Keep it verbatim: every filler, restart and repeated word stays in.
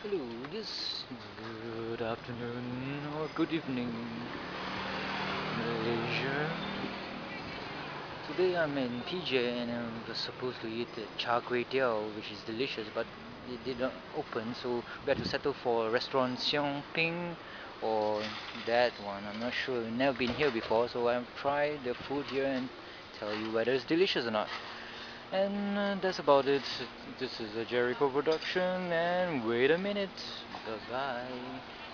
Hello, this good afternoon or good evening, Malaysia. Today I'm in P J and I was supposed to eat the char kway teow, which is delicious, but it did not open, so we had to settle for Restaurant Siong Pin or that one. I'm not sure. We've never been here before, so I'll try the food here and tell you whether it's delicious or not. And uh, that's about it. This is a Gerryko production, and wait a minute. Bye bye.